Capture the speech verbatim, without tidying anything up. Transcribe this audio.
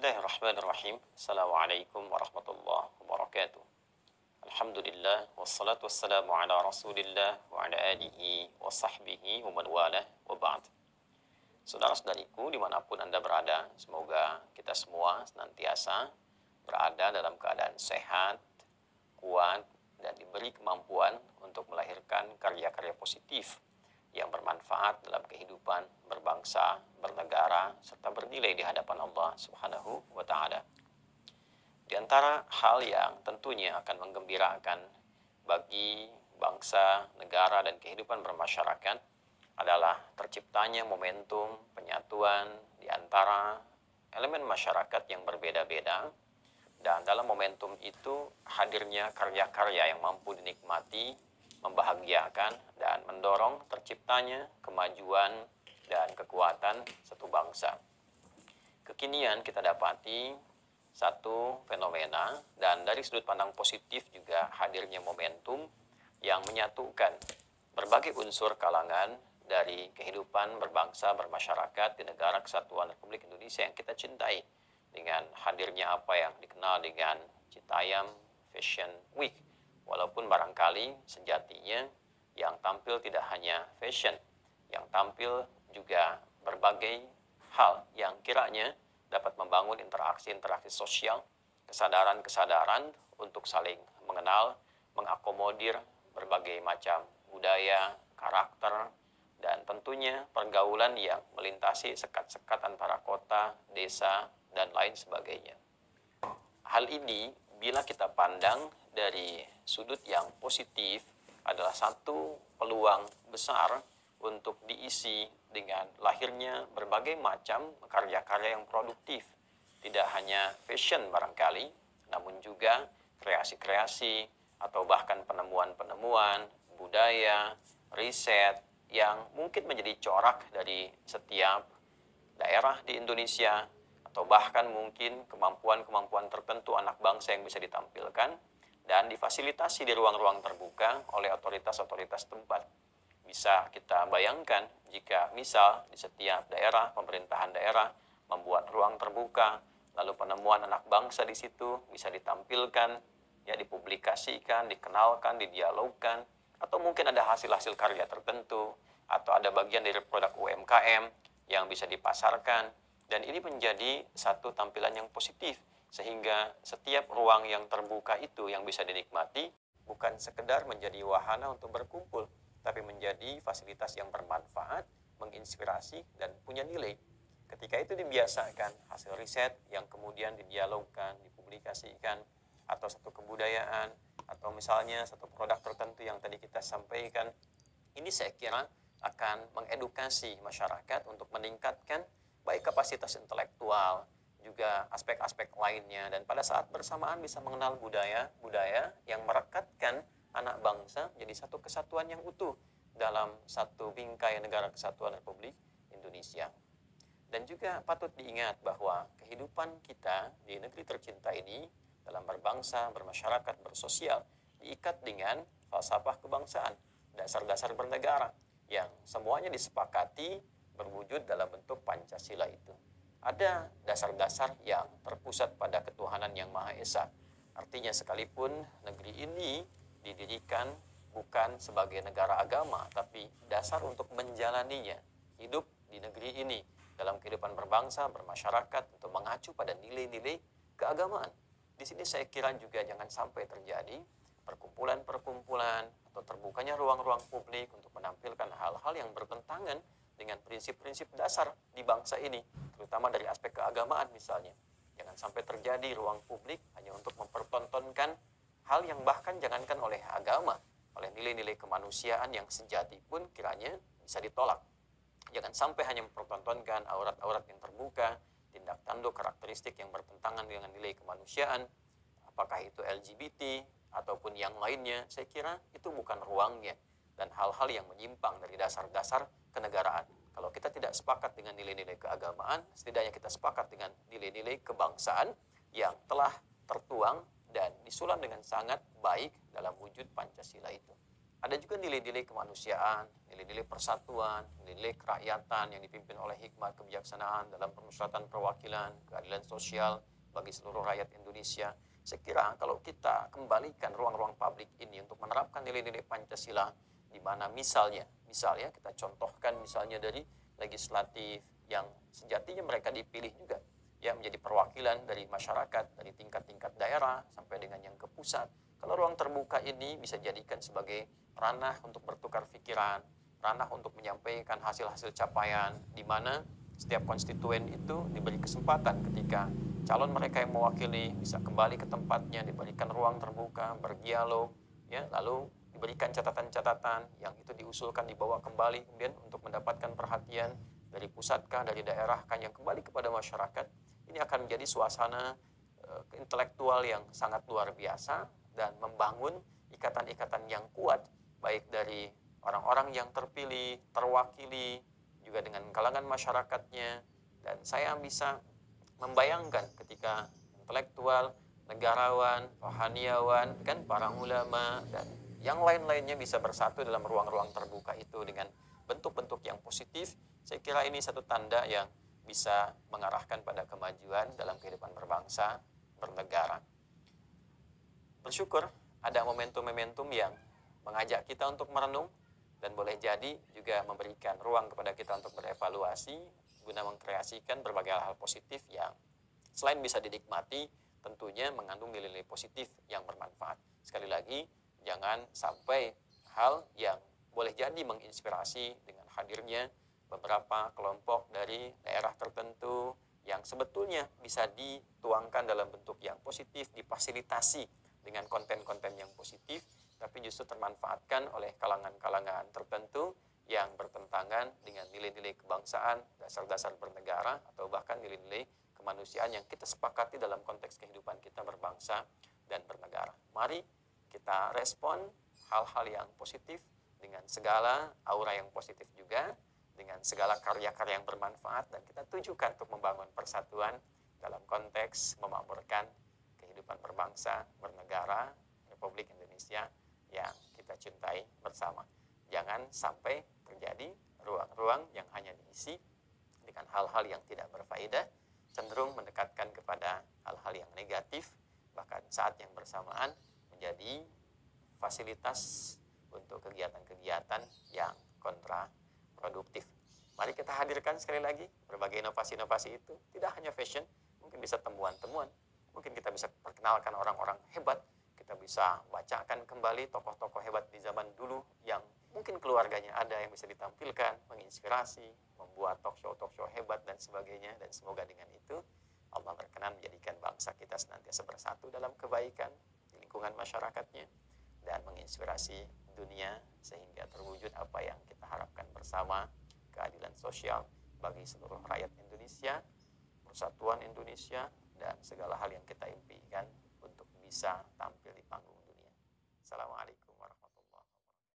Bismillahirrahmanirrahim. Assalamualaikum warahmatullahi wabarakatuh. Alhamdulillah, wassalatu wassalamu ala rasulillah wa ala alihi wa sahbihi wa man walah wa ba'd. Saudara-saudariku dimanapun Anda berada, semoga kita semua senantiasa berada dalam keadaan sehat, kuat, dan diberi kemampuan untuk melahirkan karya-karya positif yang bermanfaat dalam kehidupan berbangsa, bernegara, serta bernilai di hadapan Allah Subhanahu wa Ta'ala. Di antara hal yang tentunya akan menggembirakan bagi bangsa, negara, dan kehidupan bermasyarakat adalah terciptanya momentum penyatuan di antara elemen masyarakat yang berbeda-beda, dan dalam momentum itu hadirnya karya-karya yang mampu dinikmati, membahagiakan, dan mendorong terciptanya kemajuan dan kekuatan satu bangsa. Kekinian kita dapati satu fenomena, dan dari sudut pandang positif juga hadirnya momentum yang menyatukan berbagai unsur kalangan dari kehidupan berbangsa, bermasyarakat di negara kesatuan Republik Indonesia yang kita cintai, dengan hadirnya apa yang dikenal dengan Citayam Fashion Week. Walaupun barangkali sejatinya yang tampil tidak hanya fashion, yang tampil juga berbagai hal yang kiranya dapat membangun interaksi-interaksi sosial, kesadaran-kesadaran untuk saling mengenal, mengakomodir berbagai macam budaya, karakter, dan tentunya pergaulan yang melintasi sekat-sekat antara kota, desa, dan lain sebagainya. Hal ini bila kita pandang dari sudut yang positif adalah satu peluang besar untuk diisi dengan lahirnya berbagai macam karya-karya yang produktif. Tidak hanya fashion barangkali, namun juga kreasi-kreasi atau bahkan penemuan-penemuan, budaya, riset yang mungkin menjadi corak dari setiap daerah di Indonesia, atau bahkan mungkin kemampuan-kemampuan tertentu anak bangsa yang bisa ditampilkan dan difasilitasi di ruang-ruang terbuka oleh otoritas-otoritas tempat. Bisa kita bayangkan jika misal di setiap daerah, pemerintahan daerah membuat ruang terbuka, lalu penemuan anak bangsa di situ bisa ditampilkan, ya dipublikasikan, dikenalkan, didialogkan, atau mungkin ada hasil-hasil karya tertentu, atau ada bagian dari produk U M K M yang bisa dipasarkan. Dan ini menjadi satu tampilan yang positif, sehingga setiap ruang yang terbuka itu yang bisa dinikmati bukan sekedar menjadi wahana untuk berkumpul, tapi menjadi fasilitas yang bermanfaat, menginspirasi, dan punya nilai. Ketika itu dibiasakan hasil riset yang kemudian didialogkan, dipublikasikan, atau satu kebudayaan, atau misalnya satu produk tertentu yang tadi kita sampaikan, ini saya kira akan mengedukasi masyarakat untuk meningkatkan baik kapasitas intelektual, juga aspek-aspek lainnya, dan pada saat bersamaan bisa mengenal budaya-budaya yang merekatkan anak bangsa jadi satu kesatuan yang utuh dalam satu bingkai negara kesatuan Republik Indonesia. Dan juga patut diingat bahwa kehidupan kita di negeri tercinta ini dalam berbangsa, bermasyarakat, bersosial diikat dengan falsafah kebangsaan, dasar-dasar bernegara yang semuanya disepakati berwujud dalam bentuk Pancasila itu. Ada dasar-dasar yang terpusat pada ketuhanan yang Maha Esa. Artinya sekalipun negeri ini didirikan bukan sebagai negara agama, tapi dasar untuk menjalaninya, hidup di negeri ini dalam kehidupan berbangsa, bermasyarakat, untuk mengacu pada nilai-nilai keagamaan. Di sini saya kira juga jangan sampai terjadi perkumpulan-perkumpulan atau terbukanya ruang-ruang publik untuk menampilkan hal-hal yang bertentangan dengan prinsip-prinsip dasar di bangsa ini, terutama dari aspek keagamaan misalnya. Jangan sampai terjadi ruang publik hanya untuk mempertontonkan hal yang bahkan jangankan oleh agama, oleh nilai-nilai kemanusiaan yang sejati pun kiranya bisa ditolak. Jangan sampai hanya mempertontonkan aurat-aurat yang terbuka, tindak tanduk karakteristik yang bertentangan dengan nilai kemanusiaan, apakah itu L G B T ataupun yang lainnya. Saya kira itu bukan ruangnya, dan hal-hal yang menyimpang dari dasar-dasar kenegaraan. Kalau kita tidak sepakat dengan nilai-nilai keagamaan, setidaknya kita sepakat dengan nilai-nilai kebangsaan yang telah tertuang dan disulam dengan sangat baik dalam wujud Pancasila itu. Ada juga nilai-nilai kemanusiaan, nilai-nilai persatuan, nilai-nilai kerakyatan yang dipimpin oleh hikmat kebijaksanaan dalam permusyawaratan perwakilan, keadilan sosial bagi seluruh rakyat Indonesia. Saya kira kalau kita kembalikan ruang-ruang publik ini untuk menerapkan nilai-nilai Pancasila, di mana misalnya, misalnya kita contohkan misalnya dari legislatif yang sejatinya mereka dipilih juga, ya menjadi perwakilan dari masyarakat, dari tingkat-tingkat daerah sampai dengan yang ke pusat. Kalau ruang terbuka ini bisa jadikan sebagai ranah untuk bertukar pikiran, ranah untuk menyampaikan hasil-hasil capaian, di mana setiap konstituen itu diberi kesempatan ketika calon mereka yang mewakili bisa kembali ke tempatnya, diberikan ruang terbuka, berdialog, ya, lalu diberikan catatan-catatan yang itu diusulkan dibawa kembali kemudian untuk mendapatkan perhatian dari pusatkah, dari daerahkah yang kembali kepada masyarakat. Ini akan menjadi suasana uh, intelektual yang sangat luar biasa dan membangun ikatan-ikatan yang kuat baik dari orang-orang yang terpilih, terwakili, juga dengan kalangan masyarakatnya. Dan saya bisa membayangkan ketika intelektual, negarawan, rohaniawan, kan para ulama dan yang lain-lainnya bisa bersatu dalam ruang-ruang terbuka itu dengan bentuk-bentuk yang positif. Saya kira ini satu tanda yang bisa mengarahkan pada kemajuan dalam kehidupan berbangsa, bernegara. Bersyukur ada momentum-momentum yang mengajak kita untuk merenung dan boleh jadi juga memberikan ruang kepada kita untuk berevaluasi guna mengkreasikan berbagai hal-hal positif yang selain bisa dinikmati, tentunya mengandung nilai-nilai positif yang bermanfaat. Sekali lagi, jangan sampai hal yang boleh jadi menginspirasi dengan hadirnya beberapa kelompok dari daerah tertentu yang sebetulnya bisa dituangkan dalam bentuk yang positif, difasilitasi dengan konten-konten yang positif, tapi justru termanfaatkan oleh kalangan-kalangan tertentu yang bertentangan dengan nilai-nilai kebangsaan, dasar-dasar bernegara, atau bahkan nilai-nilai kemanusiaan yang kita sepakati dalam konteks kehidupan kita berbangsa dan bernegara. Mari kita respon hal-hal yang positif dengan segala aura yang positif juga, dengan segala karya-karya yang bermanfaat, dan kita tujukan untuk membangun persatuan dalam konteks memakmurkan kehidupan berbangsa, bernegara, Republik Indonesia yang kita cintai bersama. Jangan sampai terjadi ruang-ruang yang hanya diisi dengan hal-hal yang tidak berfaedah, cenderung mendekatkan kepada hal-hal yang negatif, bahkan saat yang bersamaan menjadi fasilitas untuk kegiatan-kegiatan yang kontraproduktif. Mari kita hadirkan sekali lagi berbagai inovasi-inovasi itu, tidak hanya fashion, mungkin bisa temuan-temuan, mungkin kita bisa perkenalkan orang-orang hebat, kita bisa bacakan kembali tokoh-tokoh hebat di zaman dulu yang mungkin keluarganya ada yang bisa ditampilkan, menginspirasi, membuat talk show-talk show hebat dan sebagainya. Dan semoga dengan itu Allah berkenan menjadikan bangsa kita senantiasa bersatu dalam kebaikan di lingkungan masyarakatnya dan menginspirasi dunia sehingga terwujud apa yang kita harapkan bersama, keadilan sosial bagi seluruh rakyat Indonesia, persatuan Indonesia, dan segala hal yang kita impikan untuk bisa